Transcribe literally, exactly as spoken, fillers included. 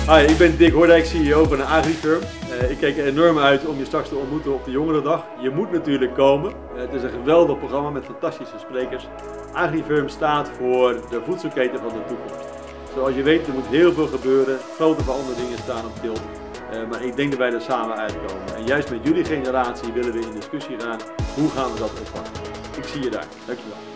Hi, ik ben Dick Hordijk, C E O van een AgriFirm. Uh, ik kijk er enorm uit om je straks te ontmoeten op de Jongerendag. Je moet natuurlijk komen. Uh, het is een geweldig programma met fantastische sprekers. AgriFirm staat voor de voedselketen van de toekomst. Zoals je weet, er moet heel veel gebeuren. Grote veranderingen staan op tilt. Uh, maar ik denk dat wij er samen uitkomen. En juist met jullie generatie willen we in discussie gaan. Hoe gaan we dat oppakken? Ik zie je daar. Dankjewel.